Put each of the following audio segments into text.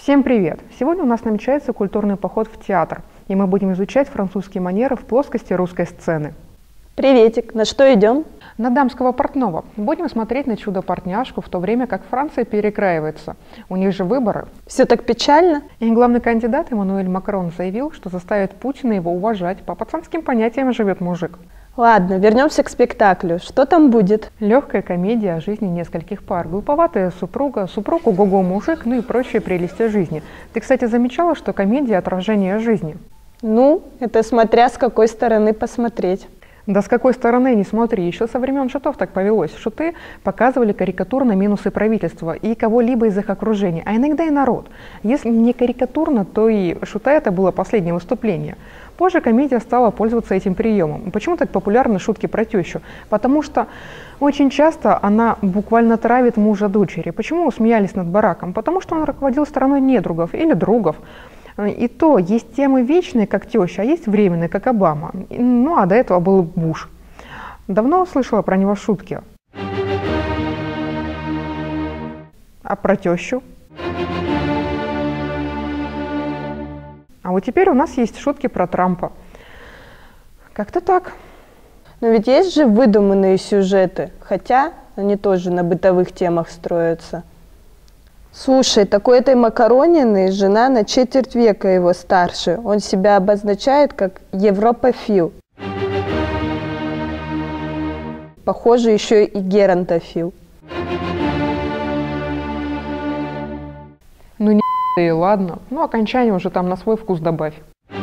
Всем привет! Сегодня у нас намечается культурный поход в театр, и мы будем изучать французские манеры в плоскости русской сцены. Приветик! На что идем? На дамского портного. Будем смотреть на чудо-портняшку, в то время как Франция перекраивается. У них же выборы. Все так печально? И главный кандидат Эммануэль Макрон заявил, что заставит Путина его уважать. По пацанским понятиям живет мужик. Ладно, вернемся к спектаклю. Что там будет? Легкая комедия о жизни нескольких пар. Глуповатая супруга, супруг ого-го мужик, ну и прочие прелести жизни. Ты, кстати, замечала, что комедия – отражение жизни? Ну, это смотря с какой стороны посмотреть. Да с какой стороны не смотри, еще со времен шутов так повелось. Шуты показывали карикатурно минусы правительства и кого-либо из их окружения, а иногда и народ. Если не карикатурно, то и шута это было последнее выступление. Позже комедия стала пользоваться этим приемом. Почему так популярны шутки про тещу? Потому что очень часто она буквально травит мужа дочери. Почему смеялись над Бараком? Потому что он руководил страной недругов или другов. И то есть темы вечные, как теща, а есть временные, как Обама. Ну а до этого был Буш. Давно слышала про него шутки. А про тещу? А вот теперь у нас есть шутки про Трампа. Как-то так. Но ведь есть же выдуманные сюжеты, хотя они тоже на бытовых темах строятся. Слушай, такой-то Макаронины жена на четверть века его старше. Он себя обозначает как европофил. Похоже, еще и геронтофил. Ну не и ладно. Ну окончание уже там на свой вкус добавь.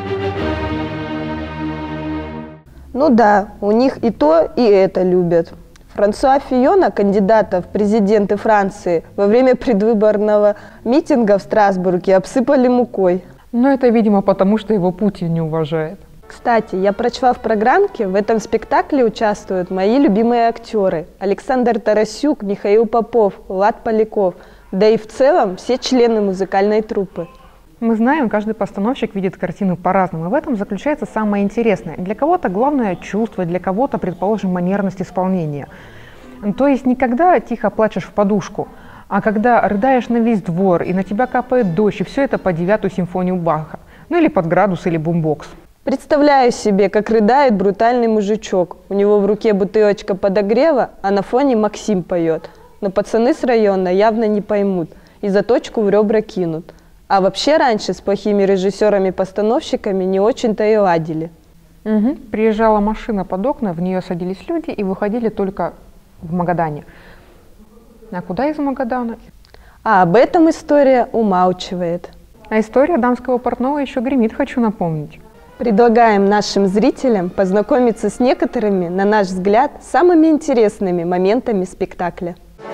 Ну да, у них и то, и это любят. Франсуа Фийона, кандидата в президенты Франции, во время предвыборного митинга в Страсбурге обсыпали мукой. Но это, видимо, потому что его Путин не уважает. Кстати, я прочла в программке, в этом спектакле участвуют мои любимые актеры. Александр Тарасюк, Михаил Попов, Влад Поляков, да и в целом все члены музыкальной труппы. Мы знаем, каждый постановщик видит картину по-разному, и в этом заключается самое интересное. Для кого-то главное чувство, для кого-то, предположим, манерность исполнения. То есть не когда тихо плачешь в подушку, а когда рыдаешь на весь двор, и на тебя капает дождь, и все это по 9-ю симфонию Баха. Ну или под градус, или бумбокс. Представляю себе, как рыдает брутальный мужичок. У него в руке бутылочка подогрева, а на фоне Максим поет. Но пацаны с района явно не поймут и заточку в ребра кинут. А вообще раньше с плохими режиссерами-постановщиками не очень-то и ладили. Угу. Приезжала машина под окна, в нее садились люди и выходили только в Магадане. А куда из Магадана? А об этом история умалчивает. А история дамского портного еще гремит, хочу напомнить. Предлагаем нашим зрителям познакомиться с некоторыми, на наш взгляд, самыми интересными моментами спектакля.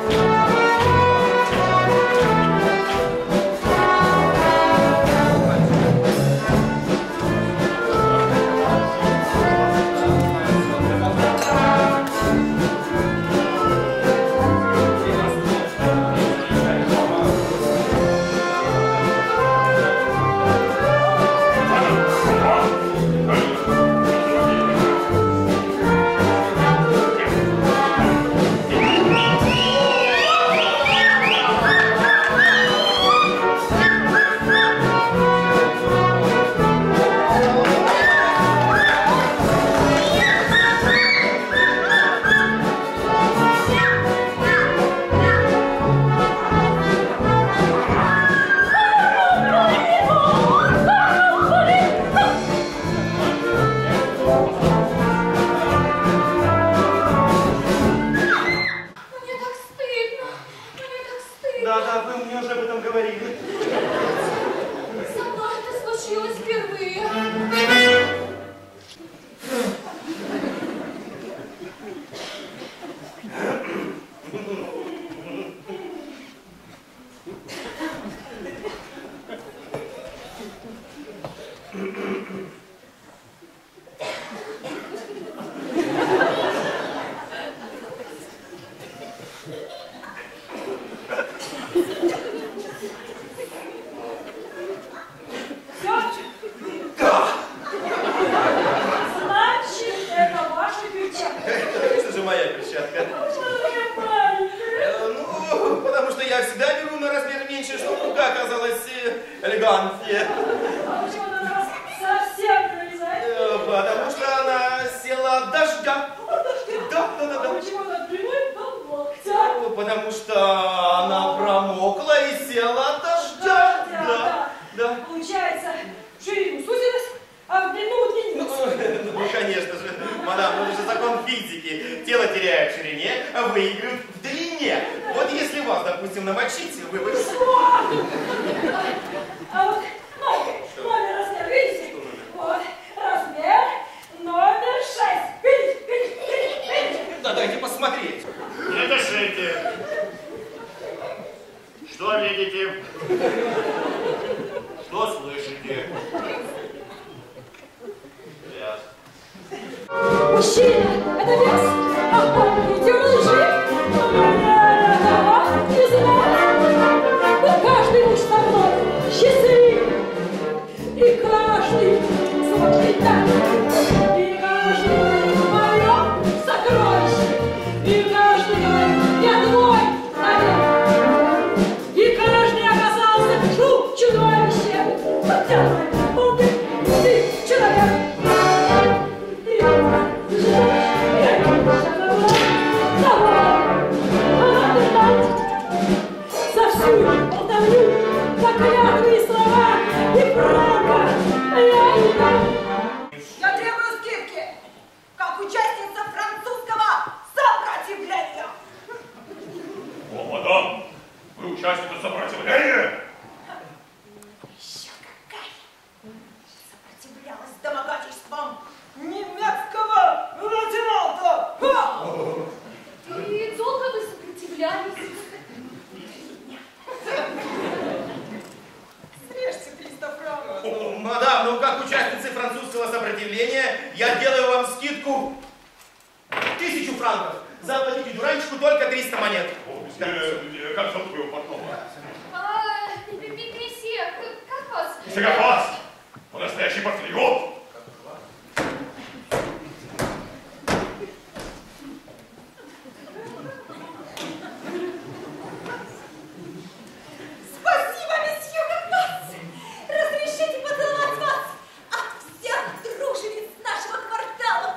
Да, вы мне уже об этом говорили. Со мной это случилось впервые. Ну, потому что я всегда беру на размер меньше, чтобы рука оказалась ну это же закон физики. Тело теряет в ширине, а выигрывает в длине. Вот если вас, допустим, намочить, вы бы... А вот номер размер, видите? Вот, размер номер 6. Да, дайте посмотреть. Не дышите. Что видите? Что слышите? Мужчина, это вес. А помните, лжи. Не знаю. Но каждый муж со мной счастлив. И каждый свой так. И каждый мое сокровище. И каждый говорит, я твой навек. И каждый оказался чудовищем. Хотя ты человек. За всю болтовню, за клятвы и слова и правда я не дам. Я требую скидки, как участница французского сопротивления. О, мадам, вы участница сопротивления? Еще какая! Сопротивлялась домогательствам немецкого лейтенанта! И долго вы сопротивлялись? Срежьте 300 франков. О, мадам, ну как участницы французского сопротивления, я делаю вам скидку 1000 франков. Заплатите дурачку только 300 монет. Как зовут твоего портного? Месье, как вас? Сагапас! Он настоящий патриот! Спасибо, месье Гакас! Разрешите поцеловать вас от всех тружениц нашего квартала!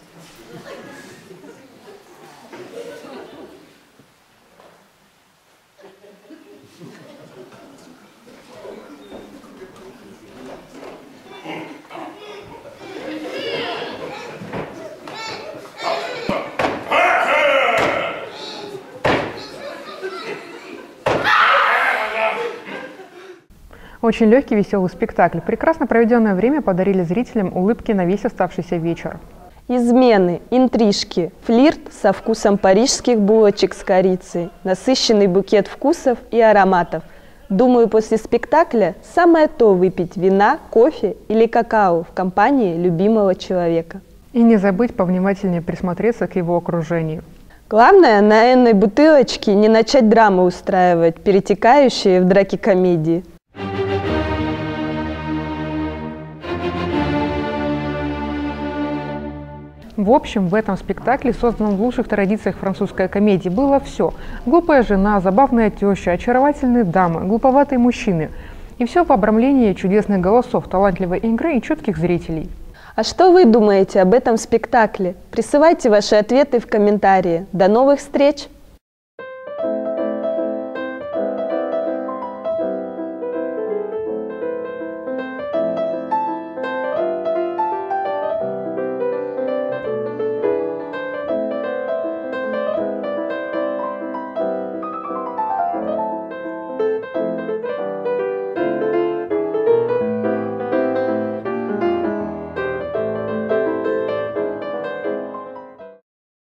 Очень легкий, веселый спектакль. Прекрасно проведенное время подарили зрителям улыбки на весь оставшийся вечер. Измены, интрижки, флирт со вкусом парижских булочек с корицей, насыщенный букет вкусов и ароматов. Думаю, после спектакля самое то выпить вина, кофе или какао в компании любимого человека. И не забыть повнимательнее присмотреться к его окружению. Главное, на энной бутылочке не начать драмы устраивать, перетекающие в драки комедии. В общем, в этом спектакле, созданном в лучших традициях французской комедии, было все. Глупая жена, забавная теща, очаровательные дамы, глуповатые мужчины. И все в обрамлении чудесных голосов, талантливой игры и чутких зрителей. А что вы думаете об этом спектакле? Присылайте ваши ответы в комментарии. До новых встреч!